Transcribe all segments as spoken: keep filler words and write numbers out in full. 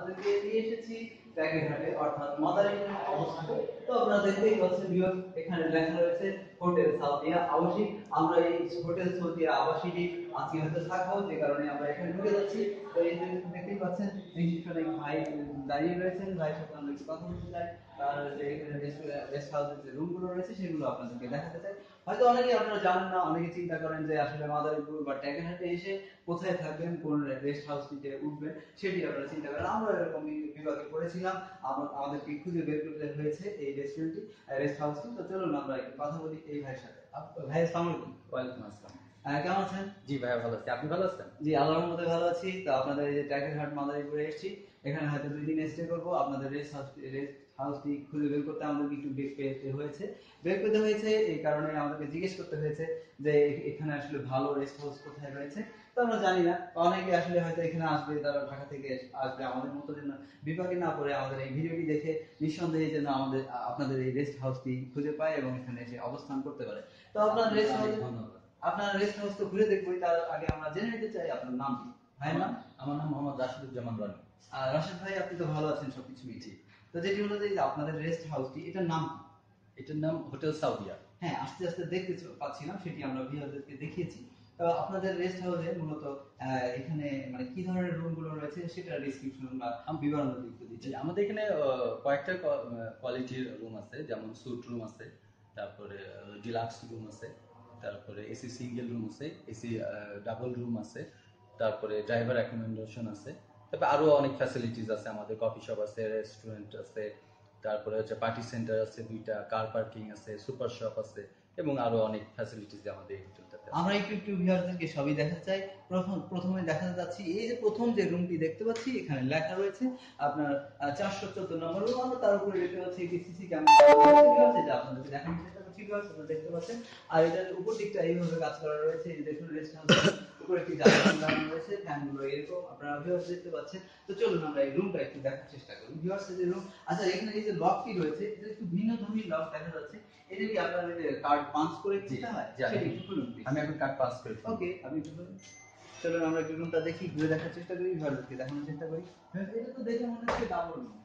আপনাদেরকে নিয়ে এসেছি ব্যাগেরহাটে অর্থাৎ মাদারীপুরে অবস্থিত। তো আপনারা দেখতেই পাচ্ছেন ভিউয়ার্স, এখানে লেখা রয়েছে হোটেল সাউদিয়া আবাসিক। আমরা এই হোটেল সাউদিয়া আবাসিকই আজকে হয়তো থাকবো, যে কারণে আমরা এখানে ঢুকে যাচ্ছি। তো এই যে দেখতেই পাচ্ছেন রিসেপশনে এক ভাই দাঁড়িয়ে রয়েছেন, ভাইয়ের সাথে আমরা একটু কথা বলতে চাই। তার যে এখানে গেস্ট হাউসের যে রুমগুলো রয়েছে সেগুলো আপনাদেরকে দেখাতে চাই। হয়তো অনেকে আপনারা জানেন না, অনেকে চিন্তা করেন যে আসলে মাদারীপুর বা ট্যাকেরহাটে এসে কোথায় থাকবেন, কোন রেস্ট হাউসটিতে উঠবেন সেটি আপনারা চিন্তা করেন। আমরা এরকম বিভাগে পড়েছিলাম, আমাদেরকে খুঁজে বের করতে হয়েছে এই রেস্টুরেন্টটি, রেস্ট হাউসটি। তো চলুন আমরা একটু কথা বলি এই ভাইয়ের সাথে। ভাই আসসালামু আলাইকুম। ওয়ালাইকুম আসসালাম। কেমন আছেন? জি ভাইয়া ভালো আছি, আপনি ভালো আছেন? জি আল্লাহর মধ্যে ভালো আছি। তো আপনাদের এই যে ট্যাকেরহাট মাদারীপুরে এসেছি, এখানে হয়তো দুই দিন স্টে করবো। আপনাদের রেস্ট হাউস রেস্ট হাউসটি খুঁজে বের করতে আমাদেরকে একটু বের পেতে হয়েছে বের করতে হয়েছে এই কারণে আমাদেরকে জিজ্ঞেস করতে হয়েছে যে এখানে আসলে ভালো রেস্ট হাউস কোথায় রয়েছে। তো আমরা জানি না, অনেকে আসলে হয়তো এখানে আসবে, তারা ঢাকা থেকে আসবে, আমাদের মতো যেন বিভাগে না পড়ে আমাদের এই ভিডিওটি দেখে নিঃসন্দেহে যেন আমাদের আপনাদের এই রেস্ট হাউসটি খুঁজে পায় এবং এখানে এসে অবস্থান করতে পারে। তো আপনার রেস্ট হাউস ধন্যবাদ। আপনার রেস্ট হাউস তো ঘুরে দেখবোই, তার আগে আমরা জেনে নিতে চাই আপনার নাম কি? ভাইয়ের নাম? আমার নাম মোহাম্মদ রাশিদুজ্জামান রনি। আর রাশিদ ভাই, আপনি তো ভালো আছেন সবকিছু মিটিয়ে। তো যেটি হলো যে আপনাদের রেস্ট হাউসটি, এটার নাম কি? এটার নাম হোটেল সাউদিয়া। হ্যাঁ, আস্তে আস্তে দেখতে পাচ্ছিলাম, সেটি আমরা ভিউয়ারদেরকে দেখিয়েছি। তো আপনাদের রেস্ট হাউসে মূলত এখানে মানে কি ধরনের রুমগুলো রয়েছে সেটা ডেসক্রিপশন বা বিবরণ একটু দিচ্ছি। আমাদের এখানে কয়েকটা কোয়ালিটির রুম আছে, যেমন স্যুট রুম আছে, তারপরে ডিলাক্স রুম আছে, তারপরে এসি সিঙ্গেল রুম আছে, এসি ডাবল রুম আছে, তারপরে ড্রাইভার অ্যাকোমোডেশন আছে, তারপরে আরো অনেক ফ্যাসিলিটিস আছে। আমাদের কফি শপ আছে, রেস্টুরেন্ট আছে, তারপরে হচ্ছে পার্টি সেন্টার আছে দুইটা, কার পার্কিং আছে, সুপার শপ আছে এবং আরো অনেক ফ্যাসিলিটিস আমাদের এই হোটেলটাতে। আমরা একটু একটু ভিউয়ারদেরকে সবই দেখাতে চাই। প্রথম প্রথমে দেখাতে যাচ্ছি এই যে প্রথম যে রুমটি দেখতে পাচ্ছি, এখানে লেখা রয়েছে আপনার চারশো চোদ্দ নম্বর রুম। আমরা তার উপরে দেখতে পাচ্ছি একটি সিসি ক্যামেরা, যেটা আপনাদেরকে দেখানোর চেষ্টা করছি। আপনারা দেখতে পাচ্ছেন, আর এটার উপর দিকটা এইভাবে কাজ করা রয়েছে। এই দেখুন রেস্টুরেন্টের উপরে একটি জানালা লাগানো রয়েছে, ফ্যানগুলো এরকম আপনারা ভিউয়ার্স দেখতে পাচ্ছেন। তো চলুন আমরা এই রুমটা একটু দেখার চেষ্টা করি। ভিউয়ার্স এই যে রুম, আচ্ছা এখানে এই যে লকটি রয়েছে, এটা একটু ভিন্ন ধর্মী লক দেখা যাচ্ছে। এটা কি আপনার কার্ড পাঞ্চ করে দিতে হয়? সেটা একটু খুলুন। আমি এখন কার্ড পাস করি। ওকে, আপনি একটু খুলুন। চলুন আমরা একটু রুমটা দেখি, ঘুরে দেখার চেষ্টা করি, ভিউয়ারদেরকে দেখানোর চেষ্টা করি। এটা তো দেখে মনে হচ্ছে ডাবল রুম।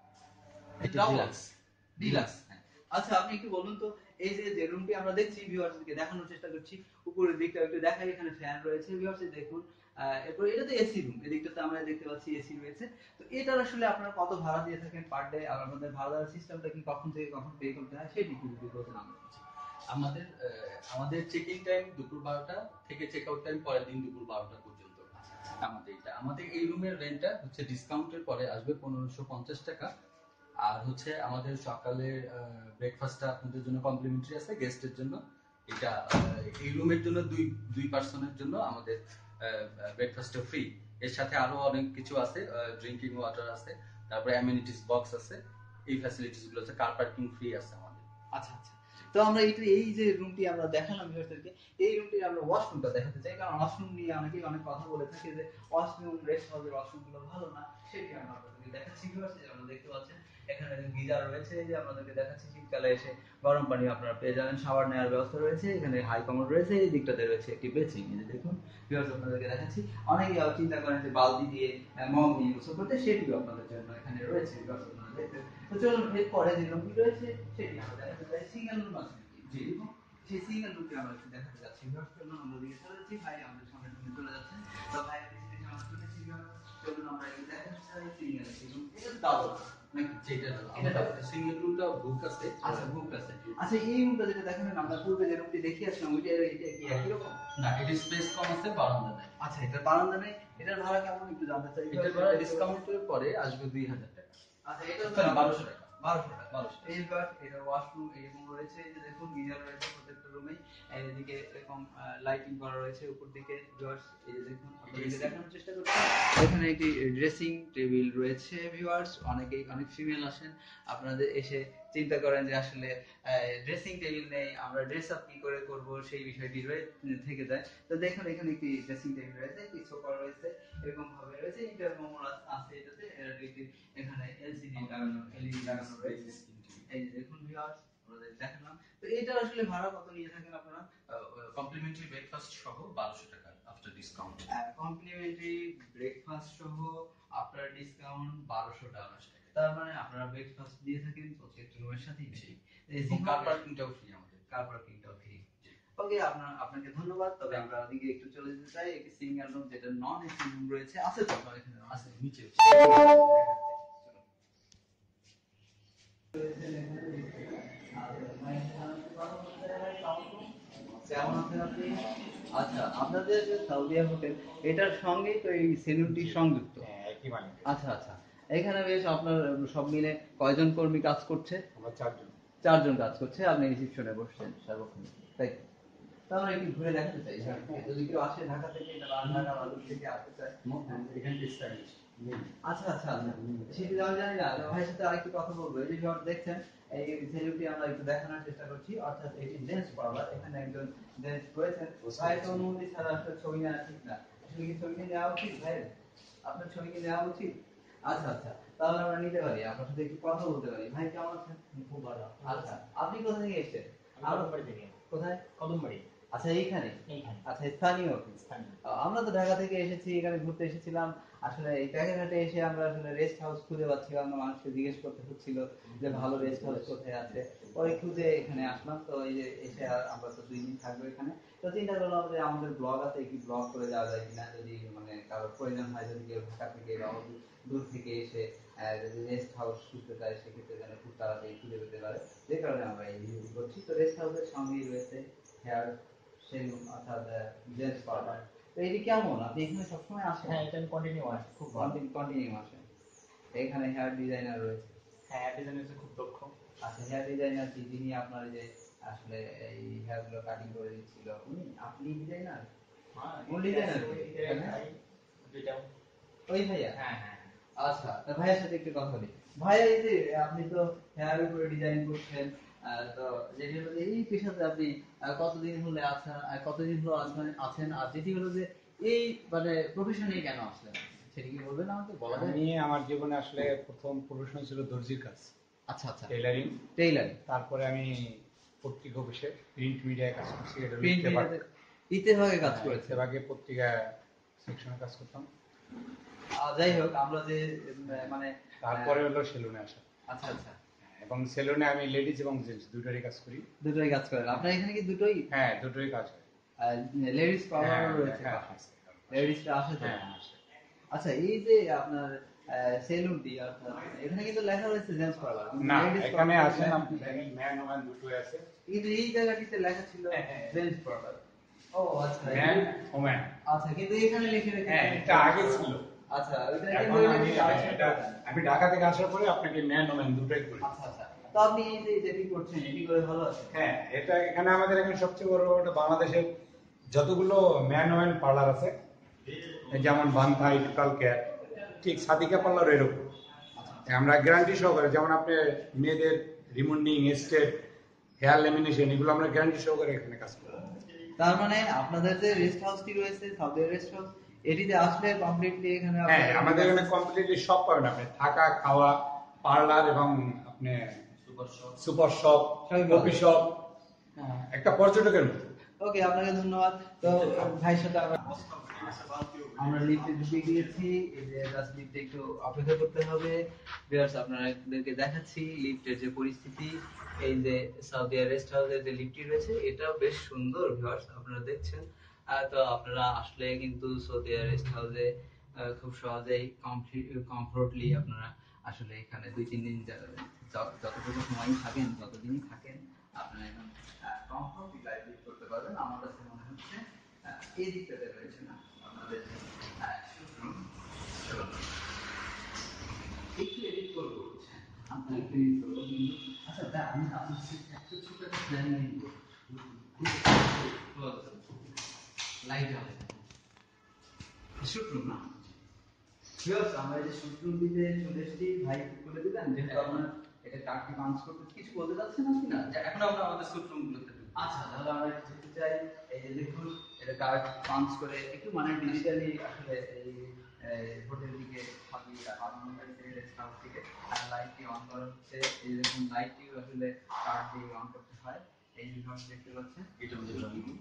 এটা ডিলাক্স। ডিলাক্স। আচ্ছা আপনি একটু বলুন তো, এই যে যে রুমটি আমরা দেখছি, ভিউয়ারদেরকে দেখানোর চেষ্টা করছি, উপরের দিকটা একটু দেখাই। এখানে ফ্যান রয়েছে ভিউয়ার্স, দেখুন। এরপর এটা তো এসি রুম, এদিকটাতে আমরা দেখতে পাচ্ছি এসি রয়েছে। তো এটার আসলে আপনারা কত ভাড়া দিয়ে থাকেন পার ডে, আর আপনাদের ভাড়া দেওয়ার সিস্টেমটা কি, কখন থেকে কখন পে করতে হয় সেটি একটু যদি বলতেন আমাদের। আমাদের আমাদের চেক ইন টাইম দুপুর বারোটা থেকে চেক আউট টাইম পরের দিন দুপুর বারোটা পর্যন্ত। আমাদের এটা আমাদের এই রুমের রেন্টটা হচ্ছে ডিসকাউন্টের পরে আসবে পনেরোশো পঞ্চাশ টাকা। আর হচ্ছে আমাদের সকালের ব্রেকফাস্টটা আপনাদের জন্য কমপ্লিমেন্টারি আছে, গেস্টের জন্য। এটা এই রুমের জন্য দুই দুই পার্সনের জন্য আমাদের ব্রেকফাস্টটা ফ্রি। এর সাথে আরো অনেক কিছু আছে, ড্রিঙ্কিং ওয়াটার আছে, তারপরে অ্যামেনিটিস বক্স আছে, এই ফ্যাসিলিটিস গুলো আছে, কার পার্কিং ফ্রি আছে আমাদের। আচ্ছা আচ্ছা। তো আমরা এই এই যে রুমটি আমরা দেখালাম ভিউয়ারদেরকে, এই রুমটি আমরা ওয়াশরুমটা দেখাতে চাই, কারণ ওয়াশরুম নিয়ে অনেকেই অনেক কথা বলে থাকে যে ওয়াশরুম রেস্ট হাউসের ওয়াশরুমগুলো ভালো না, সেটি আমরা আপনাদেরকে দেখাচ্ছি। ভিউয়ার্স আপনারা দেখতে পাচ্ছেন এখানে গিজার রয়েছে, এই যে আপনাদেরকে দেখাচ্ছি। শীতকালে এসে গরম পানি আপনারা পেয়ে যাবেন, শাওয়ার নেওয়ার ব্যবস্থা রয়েছে, এখানে হাই কমোড রয়েছে, এই দিকটাতে রয়েছে একটি বেসিন। এই যে দেখুন ভিউয়ার্স আপনাদেরকে দেখাচ্ছি। অনেকেই চিন্তা করেন যে বালতি দিয়ে মগ নিয়ে গোসল করতে, সেটিও আপনাদের জন্য এখানে রয়েছে। ভিউয়ার্স আপনারা দেখতে, তো চলুন এরপরে যে রুমটি রয়েছে সেটি আমরা দেখাতে চাই। সিঙ্গেল রুম আছে জি, সেই সিঙ্গেল রুমটি আমরা একটু দেখাতে যাচ্ছি। ভিউয়ার্স চলুন আমরা দিকে চলে যাচ্ছি, ভাই আমাদের সামনে রুমে চলে যাচ্ছেন। তো ভাই পিছনে যে আমরা চলেছি, চলুন আমরা একটু দেখাতে চাই সিঙ্গেল রুম। এটা ডাবল নাকি? যেটা এটা সিঙ্গেল রুমটা বুক আছে। আচ্ছা বুক আছে। আচ্ছা এই রুমটা যেটা দেখালেন, আমরা পূর্বে যে রুমটি দেখে আসলাম, ওইটা এটা কি একই রকম? না, এটা স্পেস কম আছে, বারান্দা নাই। আচ্ছা, এটা বারান্দা নেই। এটার ভাড়া কেমন একটু জানতে চাই। এটার ভাড়া ডিসকাউন্টের পরে আসবে দুই হাজার টাকা। আচ্ছা, এটা বারোশো টাকা। বারোশো টাকা। বারোশো। এই বাট এটা ওয়াশরুম এরকম রয়েছে, এই যে দেখুন গিজার রয়েছে প্রত্যেকটা রুমেই, এদিকে এরকম লাইটিং করা রয়েছে উপর দিকে। ভিউয়ার্স এই যে দেখুন, আপনাদেরকে দেখানোর চেষ্টা করছি। এখানে একটি ড্রেসিং টেবিল রয়েছে। ভিউয়ার্স অনেকেই অনেক ফিমেল আসেন, আপনাদের এসে চিন্তা করেন যে আসলে ড্রেসিং টেবিল নেই, আমরা ড্রেস আপ কি করে করব, সেই বিষয়টি থেকে যায়। তো দেখুন এখানে একটি ড্রেসিং টেবিল রয়েছে, একটি সোফা রয়েছে, এরকম ভাবে রয়েছে, ইন্টারকম আছে এটাতে। এখানে এলসিডি লাগানো, এলইডি লাগানো রয়েছে। এই যে দেখুন ভিউয়ার্স আপনাদের দেখালাম। তো এটা আসলে ভাড়া কত নিয়ে থাকেন আপনারা? কমপ্লিমেন্টারি ব্রেকফাস্ট সহ বারোশো টাকা আফটার ডিসকাউন্ট। কমপ্লিমেন্টারি ব্রেকফাস্ট সহ আপনার ডিসকাউন্ট বারোশো টাকা। তার মানে আপনারা ব্রেকফাস্ট দিয়ে থাকেন প্রত্যেকটা রুমের সাথেই ফ্রি, এসি কার পার্কিংটাও ফ্রি আমাদের। কার পার্কিংটাও ফ্রি। ওকে, আপনার আপনাকে ধন্যবাদ। তবে আমরা ওদিকে একটু চলে যেতে চাই। একটি সিঙ্গেল রুম যেটা নন এসি রুম রয়েছে, আছে তো আপনার এখানে? আছে নিচে। কেমন আছেন আপনি? আচ্ছা, আপনাদের যে সাউদিয়া হোটেল, এটার সঙ্গেই তো এই সেলুনটি সংযুক্ত? হ্যাঁ, একই মানে। আচ্ছা আচ্ছা, এখানে বেশ আপনার সব মিলে কয়জন কর্মী কাজ করছে? আমরা চারজন। চারজন কাজ করছে। আপনি রিসিপশনে বসছেন সার্বক্ষণ, তাই তো? তাহলে একটু ঘুরে দেখাতে চাই, যদি কেউ আসে ঢাকা থেকে, ঢাকা বালুর থেকে আসতে চায়। এখানে স্টাইলিশ। আচ্ছা আচ্ছা আচ্ছা, সেটি আমি জানি না। ভাইয়ের সাথে আরেকটু কথা বলবো। এই যে ভিউয়ার দেখছেন, এই সেলুনটি আমরা একটু দেখানোর চেষ্টা করছি। অর্থাৎ এটি জেন্টস পার্লার। এখানে একজন জেন্টস রয়েছেন। ভাই তো অনুমতি ছাড়া আসলে ছবি নেওয়া ঠিক না। আসলে কি ছবি কি নেওয়া উচিত ভাই? আপনার ছবি কি নেওয়া উচিত? আচ্ছা আচ্ছা, তাহলে আমরা নিতে পারি, আপনার সাথে একটু কথা বলতে পারি। ভাই কেমন আছেন? খুব ভালো। আচ্ছা, আপনি কোথা থেকে এসেছেন? কদমবাড়ি থেকে। কোথায়? কদমবাড়ি। আচ্ছা, এইখানে? এইখানে। আচ্ছা, স্থানীয়? স্থানীয়। আহ, আমরা তো ঢাকা থেকে এসেছি, এখানে ঘুরতে এসেছিলাম। আসলে এই প্যাকেটহাটে এসে আমরা আসলে রেস্ট হাউস খুঁজে পাচ্ছিলাম না, মানুষকে জিজ্ঞেস করতে হচ্ছিল যে ভালো রেস্ট হাউস কোথায় আছে। পরে খুঁজে এখানে আসলাম। তো এই যে এসে আর আমরা তো দুই দিন থাকবো এখানে। তো চিন্তা করলাম যে আমাদের ব্লগ আছে, কি ব্লগ করে যাওয়া যায় কিনা, যদি মানে কারোর প্রয়োজন হয়, যদি কেউ ঢাকা থেকে বা দূর- দূর থেকে এসে আহ, যদি রেস্ট হাউস খুঁজতে চায়, সেক্ষেত্রে যেন খুব তাড়াতাড়ি খুঁজে পেতে পারে। যে কারণে আমরা এই ভিডিওটি করছি। তো রেস্ট হাউসের সঙ্গেই রয়েছে হেয়ার সেলুন, অর্থাৎ জেন্টস পার্লার। তো এটি কেমন? আপনি এখানে সবসময় আসেন? হ্যাঁ, এটা কন্টিনিউ আসে। খুব ভালো। কন্টিনিউ আসেন। এখানে হেয়ার ডিজাইনার রয়েছে। হ্যাঁ, ডিজাইন হচ্ছে খুব দক্ষ। আচ্ছা, হেয়ার ডিজাইনার কি, যিনি আপনার যে আসলে এই হেয়ার গুলো কাটিং করে দিচ্ছিল, উনি? আপনি ডিজাইনার? হ্যাঁ, কোন ডিজাইনার? দুইটাও। ওই ভাইয়া? হ্যাঁ হ্যাঁ। আচ্ছা, তা ভাইয়ের সাথে একটু কথা বলি। ভাইয়া, এই যে আপনি তো হেয়ার উপরে ডিজাইন করছেন, আহ, তো যেটি হলো যে এই পেশাতে আপনি আহ, কতদিন হলে আছেন, আর কতদিন হলো আছেন আছেন আর যেটি হলো যে এই মানে প্রফেশনে কেন আসলেন, সেটি কি বলবেন আমাকে? বলা যায়? আমি আমার জীবনে আসলে প্রথম প্রফেশন ছিল দর্জির কাজ, আচ্ছা আচ্ছা, টেইলারিং। টেইলার। তারপরে আমি পত্রিকা অফিসে প্রিন্ট মিডিয়ায় কাজ করছি। এটা প্রিন্ট মিডিয়াতে ইত্তেফাকে কাজ করেছে। ইত্তেফাকে পত্রিকা সেকশনে কাজ করতাম। আহ, যাই হোক, আমরা যে উম, মানে তারপরে হলো সেলুনে আসা। আচ্ছা আচ্ছা, এবং সেলুনে আমি লেডিজ এবং জেন্টস দুটোরই কাজ করি। দুটোই কাজ করেন আপনার এখানে? কি দুটোই? হ্যাঁ, দুটোই কাজ হয়। লেডিস পার্লার হ্যাঁ, রয়েছে? হ্যাঁ, লেডিসটা আসে তো? হ্যাঁ, আসে। আচ্ছা, এই যে আপনার সেলুনটি, অর্থাৎ এখানে কিন্তু লেখা রয়েছে জেন্টস পার্লার, না, এখানে আছেন আপনি দেখেন ম্যান ওম্যান দুটোই আছে। কিন্তু এই জায়গাটিতে লেখা ছিল হ্যাঁ, হ্যাঁ। Gents parlour. ও আচ্ছা, ম্যান ওম্যান। আচ্ছা, কিন্তু এখানে লিখে হ্যাঁ, রেখেছে। এটা আগে ছিল। আচ্ছা, ওইটা এখন কিন্তু আমি এটা কি এটা আমি ঢাকা থেকে আসার পরে আপনাকে ম্যান ওম্যান দুটোই করি। আচ্ছা আচ্ছা, তো আপনি এই যে যেটি করছেন, এটি করে ভালো আছে? হ্যাঁ, এটা এখানে আমাদের এখানে সবচেয়ে বড় একটা বাংলাদেশের যতগুলো ম্যান ওম্যান পার্লার আছে, যেমন বান্থাই, টোটাল কেয়ার, ঠিক সাদিকা পার্লার এরকম আমরা গ্যারান্টি সহকারে, যেমন আপনি মেয়েদের রিমন্ডিং, স্টেট, হেয়ার ল্যামিনেশন, এগুলো আমরা গ্যারান্টি সহকারে এখানে কাজ করি। তার মানে আপনাদের যে রেস্ট হাউসটি রয়েছে, সাউদি রেস্ট হাউস, এটিতে আসলে কমপ্লিটলি এখানে হ্যাঁ, আপনারা- আমাদের এখানে কমপ্লিটলি সব পাবেন আপনি, থাকা, খাওয়া, পার্লার এবং আপনি সুপার শপ। সুপার শপ, সবই কফি শপ, একটা পর্যটকের মতো। ওকে, আপনাকে ধন্যবাদ। তো ভাইয়ের সাথে আমরা আমরা লিফটে ঢুকে গিয়েছি। এই যে জাস্ট লিফটে একটু অপেক্ষা করতে হবে। ভিউয়ার্স, আপনাদেরকে দেখাচ্ছি লিফটের যে পরিস্থিতি। এই যে সাউদি রেস্ট হাউসের যে লিফটটি রয়েছে, এটাও বেশ সুন্দর। ভিউয়ার্স, আপনারা দেখছেন। আহ, তো আপনারা আসলে কিন্তু সৌদি রেস্ট হাউসে খুব সহজেই কমফোর্টলি আপনারা আসলে এখানে দুই তিন দিন যা- যত- যতটুকু সময় থাকেন, ততদিনই থাকেন, আপনারা এখন কমফোর্টলি লাইফ লিড করতে পারবেন। আমার কাছে মনে হচ্ছে আহ, এই দিকটাতে রয়েছে না আপনাদের আহ, সুতরাং চলুন। একটু এডিট করবো, বুঝছেন? আমি একটু এডিট করবো কিন্তু আচ্ছা, তা আমি আপনার সাথে একটা ছোট একটা প্ল্যান নিয়ে নিবো। লাইট হবে শুট রুম না? Viewers, আমরা এই যে শুট রুম দিতে চলে এসেছি। ভাই একটু বলে দিবেন, যেহেতু আপনার এটা কার্ডটি পাঞ্চ করতে কিছু বলতে চাচ্ছেন আপনি না? যে এখন আমরা আমাদের স্যুট রুমগুলোতে ঢুকবো। আচ্ছা, তাহলে আমরা একটু যেতে চাই। এই যে দেখুন, এটা কার্ড পাঞ্চ করে একটু মানে ডিজিটালি আসলে এই হোটেল থেকে খাবি বানানো হয়েছে, রেস্ট হাউস থেকে। আর লাইটটি অন করা হচ্ছে। এই যে দেখুন, লাইটটিও আসলে কার্ড দিয়ে অন করতে হয়। এই যে ভিউয়ার্স দেখতে পাচ্ছেন, এটা আমাদের ড্রয়িং রুম।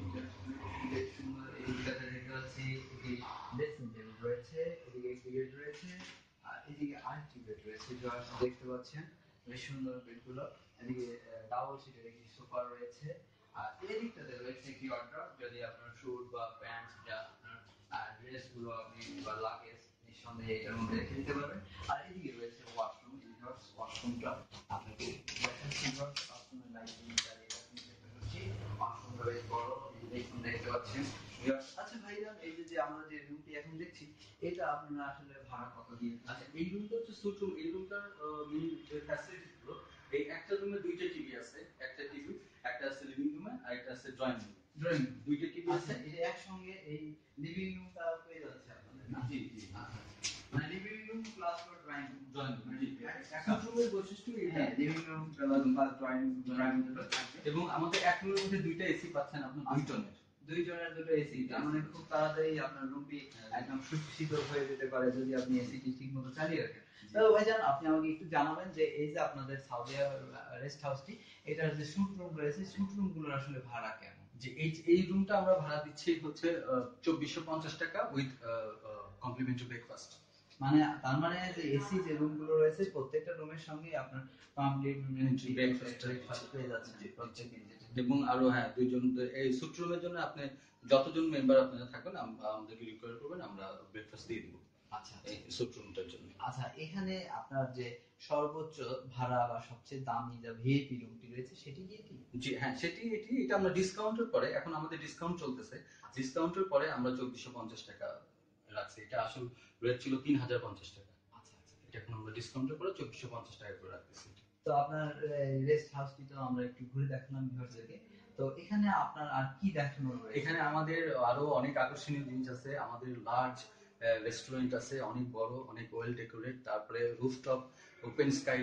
বেশ সুন্দর। এইটাতে দেখতে পাচ্ছি এটি ড্রেসিং টেবিল রয়েছে, এদিকে একটি বেড রয়েছে, আর এদিকে আরেকটি বেড রয়েছে। ভিউয়ার্স দেখতে পাচ্ছেন বেশ সুন্দর বেডগুলো। এদিকে ডাবল সিটের একটি সোফা রয়েছে, আর এদিকটাতে রয়েছে একটি ওয়ার্ড্রপ, যদি আপনার স্যুট বা প্যান্ট যা আপনার ড্রেস গুলো আপনি বা লাগেজ নিঃসন্দেহে এটার মধ্যে রেখে দিতে পারবেন। আর এদিকে রয়েছে ওয়াশরুম। ভিউয়ার্স ওয়াশরুমটা আপনাকে দেখাচ্ছি। ভিউয়ার্স ওয়াশরুমের লাইটিং জ্বালিয়ে রাখুন, দেখতে পাচ্ছি ওয়াশরুমটা বেশ বড়, এই যে দেখুন দেখতে পাচ্ছেন। ভিউয়ার্স আচ্ছা ভাইজান, এই যে যে আমরা যে রুমটি এখন দেখছি, এটা আপনারা আসলে ভাড়া কত দিয়ে? আচ্ছা, এই রুমটা হচ্ছে সুট রুম। এই রুমটার মেইন যে ফ্যাসিলিটি গুলো, এই একটা রুমে দুইটা টিভি আছে, একটা টিভি, একটা আছে লিভিং রুমে আর একটা আছে ড্রয়িং রুমে। ড্রয়িং দুইটা টিভি আছে। আচ্ছা, এটা একসঙ্গে এই লিভিং রুমটা পেয়ে যাচ্ছে আপনাদের না? জি জি। আচ্ছা, মানে living room plus drawing room. Drawing room, জি। এক- সুট রুমের বৈশিষ্ট্য এটা। হ্যাঁ, living room plus drawing drawing room থাকবে। এবং আমাদের এক রুমের মধ্যে দুইটা এসি পাচ্ছেন আপনার দুইজনের। দুইজনের দুটো এসি, তার মানে খুব তাড়াতাড়ি আপনার রুমটি একদম শীতল হয়ে যেতে পারে যদি আপনি এসিটি ঠিক মতো চালিয়ে রাখেন। তো ভাইজান, আপনি আমাকে একটু জানাবেন যে এই যে আপনাদের সাউদি রেস্ট হাউসটি, এটার যে স্যুট রুম রয়েছে, স্যুট রুম গুলোর আসলে ভাড়া কেমন? যে এই এই রুমটা আমরা ভাড়া দিচ্ছি হচ্ছে চব্বিশশো পঞ্চাশ টাকা উইথ কমপ্লিমেন্টারি ব্রেকফাস্ট। মানে তার মানে যে এসি যে রুম গুলো রয়েছে, প্রত্যেকটা রুমের সঙ্গে আপনার কমপ্লিমেন্টারি Breakfast ব্রেকফাস্ট পেয়ে যাচ্ছেন প্রত্যেক দিন। এবং আরো হ্যাঁ দুইজন, এই সুট রুমের জন্য আপনি যতজন মেম্বার আপনারা থাকবেন আম- আমাদেরকে রিকোয়ার করবেন, আমরা ব্রেকফাস্ট দিয়ে দিব আচ্ছা এই সুট রুমটার জন্য। আচ্ছা, এখানে আপনার যে সর্বোচ্চ ভাড়া বা সবচেয়ে দামি যে ভিআইপি রুমটি রয়েছে, সেটি কি এটি? জি হ্যাঁ, সেটি এটি এটা আমরা ডিসকাউন্টের পরে, এখন আমাদের ডিসকাউন্ট চলতেছে, ডিসকাউন্টের পরে আমরা চব্বিশশো পঞ্চাশ টাকা রাখছি। এটা আসল রেট ছিল তিন হাজার পঞ্চাশ টাকা। আচ্ছা আচ্ছা। এটা এখন আমরা ডিসকাউন্টের পরে চব্বিশশো পঞ্চাশ টাকা করে রাখতেছি। তো আপনার রেস্ট হাউসটি তো আমরা একটু ঘুরে দেখলাম ভিউয়ারদেরকে। তো এখানে আপনার আর কি দেখানোর রয়েছে? এখানে আমাদের আরো অনেক আকর্ষণীয় জিনিস আছে। আমাদের লার্জ রেস্টুরেন্ট আছে, অনেক বড়, অনেক ওয়েল ডেকোরেট। তারপরে rooftop open sky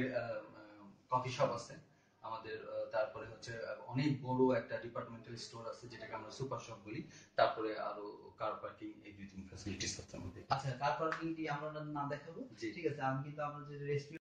coffee shop আছে আমাদের। আহ, তারপরে হচ্ছে আহ, অনেক বড় একটা ডিপার্টমেন্টাল স্টোর আছে, যেটাকে আমরা সুপার শপ বলি। তারপরে আরো কার পার্কিং, এভরিথিং ফ্যাসিলিটিস আছে আমাদের। আচ্ছা, কার পার্কিংটি আমরা না দেখাবো, জি। ঠিক আছে। আমি কিন্তু আমরা যে রেস্টুরেন্ট